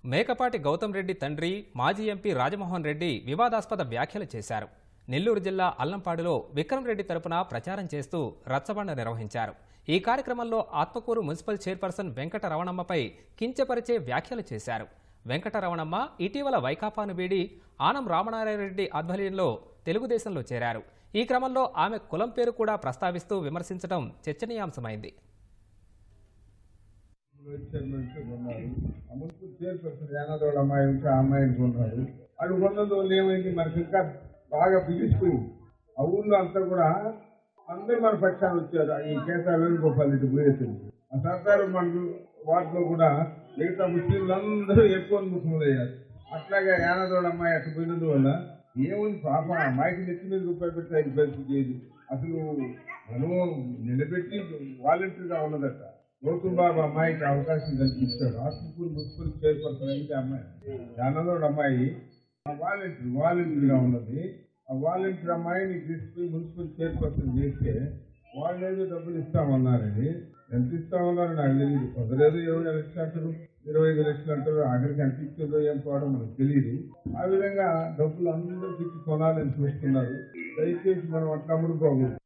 మేకపాటి గౌతమ్ రెడ్డి తండ్రి మాజీ ఎంపీ రాజమోహన్ రెడ్డి వివాదాస్పద వ్యాఖ్యలు చేశారు. నెల్లూరు జిల్లా అల్లంపాడులో విక్రమ్ రెడ్డి తరపున ప్రచారం చేస్తూ రచ్చబండ నిర్వహించారు. ఈ కార్యక్రమంలో ఆత్మకూరు మున్సిపల్ చైర్పర్సన్ వెంకట రమణమ్మపై కించపరిచే వ్యాఖ్యలు చేశారు. వెంకట రమణమ్మ ఇటీవల వైకాపాను వీడి ఆనం రామనారాయణరెడ్డి ఆధ్వర్యంలో తెలుగుదేశంలో చేరారు. ఈ క్రమంలో ఆమె కులం పేరు కూడా ప్రస్తావిస్తూ విమర్శించడం చర్చనీయాంశమైంది. అది ఉన్నందు ఏమైంది మనకి ఇంకా బాగా బిగిసిపోయింది. ఆ ఊళ్ళో అంతా కూడా అందరూ మన పక్షాలు వచ్చారు. ఈ కేతా వేణుగోపాల్ రెడ్డి పోయేసింది. ఆ సర్దారు మన వాటిలో కూడా మిగతా ముస్లింలందరూ ఎక్కువ ముఖ్యమయ్యారు. అట్లాగే యానదోళ్ళ అమ్మాయి అట్లా పోయినందువల్ల ఏముంది పాప అమ్మాయికి నెత్తి మీద రూపాయలు పెట్టి ఆయన పరిస్థితి లేదు. అసలు మనం నిలబెట్టి వాలంటీర్గా ఉన్నదట. గౌతమ్ బాబు అమ్మాయికి అవకాశం కల్పిస్తాడు. ఆత్మకూరు మున్సిపల్ చైర్పర్సన్ అయితే అమ్మాయి యానదోళ్ళ అమ్మాయి వాలంటీర్గా ఉన్నది. ఆ వాలంటీర్ అమ్మాయిని తీసుకుని మున్సిపల్ చైర్పర్సన్ చేస్తే వాళ్ళు ఏదో డబ్బులు ఇస్తామన్నారని, ఎంత ఇస్తామన్నారు నాకు తెలియదు. కొందరేదో 20 లక్షలు అంటారు, 25 లక్షలు అంటారు. ఆఖరికి ఎంత ఇచ్చిందో ఏం పోవడం మనకు తెలియదు. ఆ విధంగా డబ్బులు అందరూ తిట్టి కొనాలని చూస్తున్నారు. దయచేసి మనం అట్లా అమ్ముడుకోకూడదు.